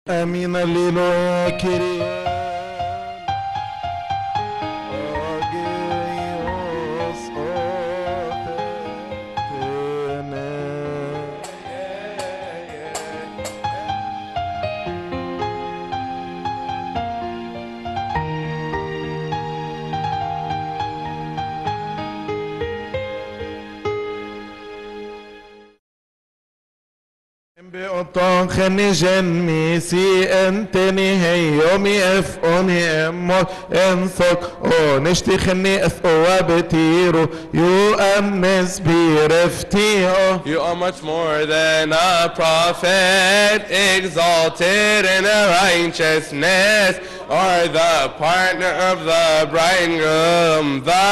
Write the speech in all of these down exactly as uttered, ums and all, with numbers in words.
Amin Alleluia Kyrie. Agios Othetene. بأطان خنجن ميسي انتني هي يومي اف اوني امو انثق اونشتي خني اف اوابتيرو يو امنس بيرفتيو. You are much more than a prophet, exalted in righteousness, are the partner of the bridegroom, the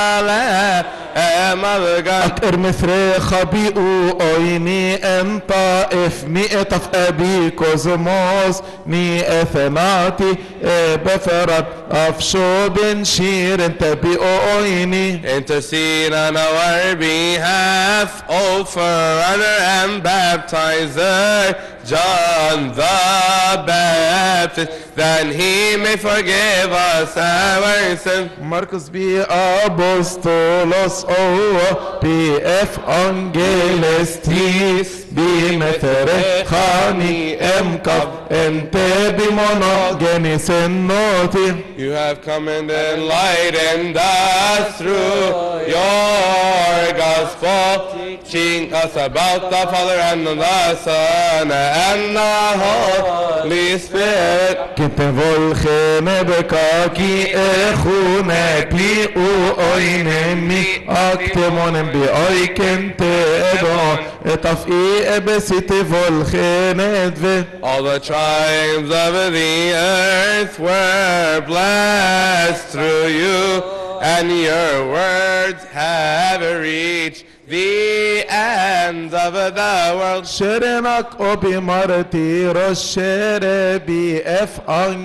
Lamb of God. أكر مثري خبيئو أويني أنت إف مئة في أبي كوزموس ني أثناتي بفرد أفشو بن شير انت بأويني. Intercede on our behalf, O forerunner and baptizer, John the Baptist, that he may forgive us our sins. Marcus بي أبوستولوس أو بي إف أنجيلستيس بي مثري خاني أمكب أنت بمونوجينيس النوتي. You have come and enlightened us through your gospel, teaching us about the Father and the Son and the Holy Spirit. كنت فولخين بكاكي اخونك لي اوينمي اكتمون بأي كنت ابعون اتفقي ابسيتي فولخين ادفي. All the tribes of the earth were blessed through you, and your words have reached the ends of the world. شرنك اوبي مارتيرو شربي اف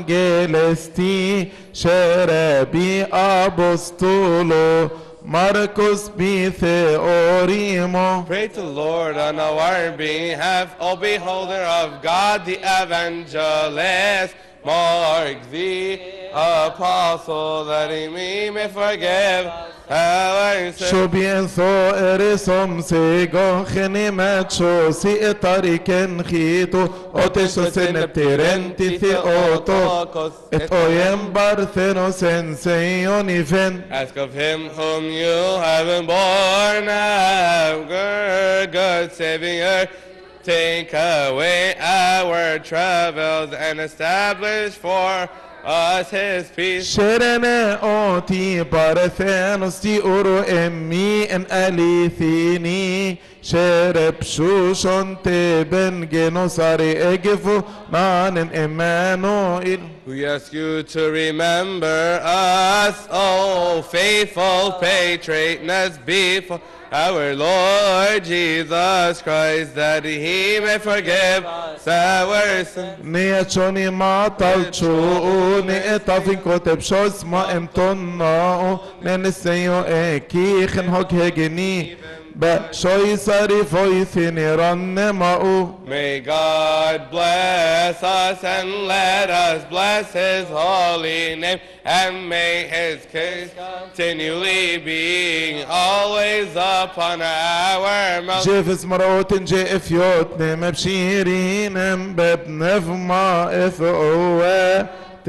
انجيلستي شربي ابوستولو Marcus be theorimo. Pray to the Lord on our behalf, O beholder of God the evangelist, Mark the apostle, that he may forgive our sins. شو بينثو ارسم سيغو خنيمات شو سي اتاريكن خيتو اوتشو سنبتيرنتي ثي اوتو ات اويم بارثنو سنسيوني فين. Ask of him whom you have been born of, good, good Savior, take away our troubles and establish for us his peace. شرنا اوتي بارثنوس تي اورو امي ان اليثيني شرب شوشون تبن جنوساري اجفو نان امانوئيل. We ask you to remember us, O faithful patroness, before our Lord Jesus Christ, that he may forgive our sins. نيتشوني ما تلشو نيتافين كتب شوز ما امتناو ننسيو اكي خنهوك هجني بشوي ساري فويثيني رنماو. May God bless us and let us bless his holy name, and may his kiss continually be always upon our mouth. جيفز مروتن جي افيوتني مبشيرين ببنف ما اثقوا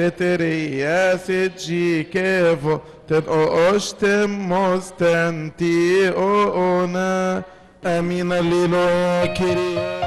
تترياس جي كيفو تتقوشتم مستنتي اونا. امين الليلو كريم.